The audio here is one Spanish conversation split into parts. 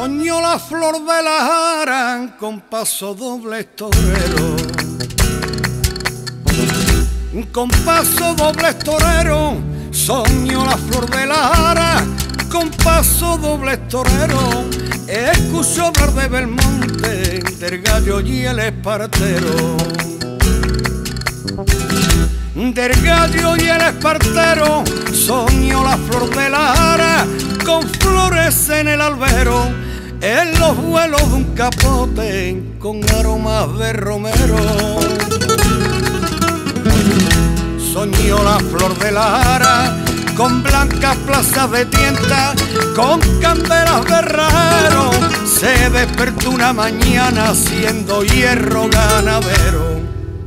Soñó la flor de la jara con paso doble torero, con paso doble torero. Soñó la flor de la jara con paso doble torero. Escuchó hablar de Belmonte, del gallo y el espartero, del gallo y el espartero. Soñó la flor de la jara con flores en el albero, en los vuelos de un capote con aromas de romero. Soñó la flor de la jara con blancas plazas de tienta, con candelas de herrero. Se despertó una mañana siendo hierro ganadero.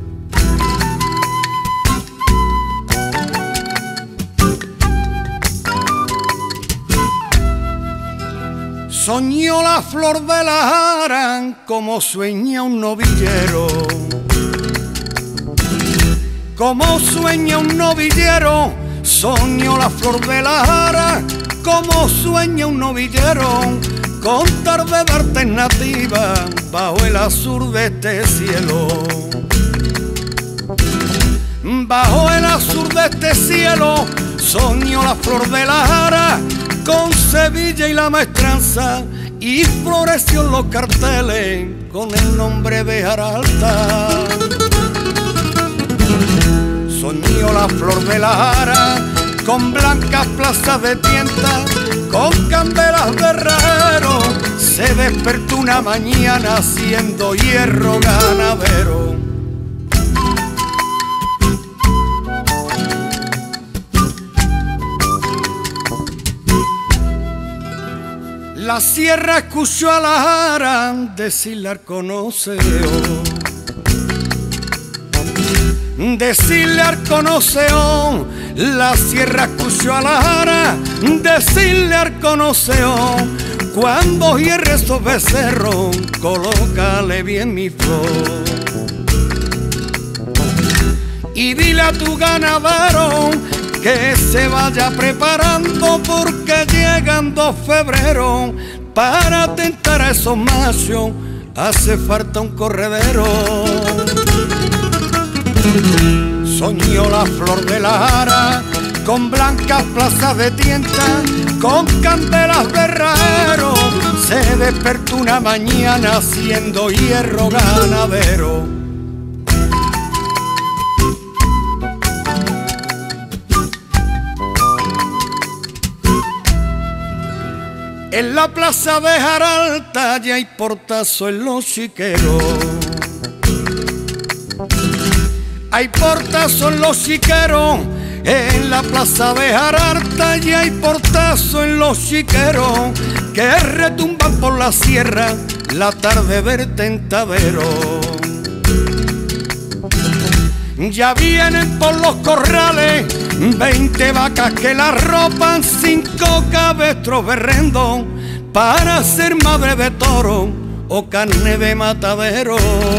Soñó la flor de la jara como sueña un novillero, como sueña un novillero. Soñó la flor de la jara como sueña un novillero, con tarde de alternativa bajo el azul de este cielo. Bajo el azul de este cielo soñó la flor de la jara con Sevilla y la maestranza, y floreció en los carteles con el nombre de Jaralta. Soñó la flor de la jara con blancas plazas de tienta, con candelas de herrero. Se despertó una mañana siendo hierro ganadero. La sierra escuchó a la jara decirle al conoceo, decirle al conoceo. La sierra escuchó a la jara decirle al conoceo: cuando hierre esos becerros, colócale bien mi flor. Y dile a tu ganadero que se vaya preparando, porque llegando febrero, para tentar a esos machos hace falta un corredero. Soñó la flor de la jara con blancas plazas de tienta, con candelas de herrero. Se despertó una mañana siendo hierro ganadero. En la plaza de Jaralta ya hay portazo en los chiqueros, hay portazo en los chiqueros. En la plaza de Jaralta ya hay portazo en los chiqueros, que retumban por la sierra la tarde del tentadero. Ya vienen por los corrales 20 vacas que la ropan, 5 cabestros berrendo, para ser madre de toro o carne de matadero.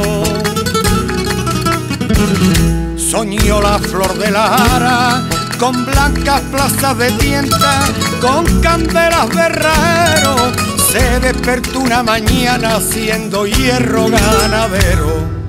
Soñó la flor de la jara con blancas plazas de tienta, con candelas de herrero. Se despertó una mañana siendo hierro ganadero.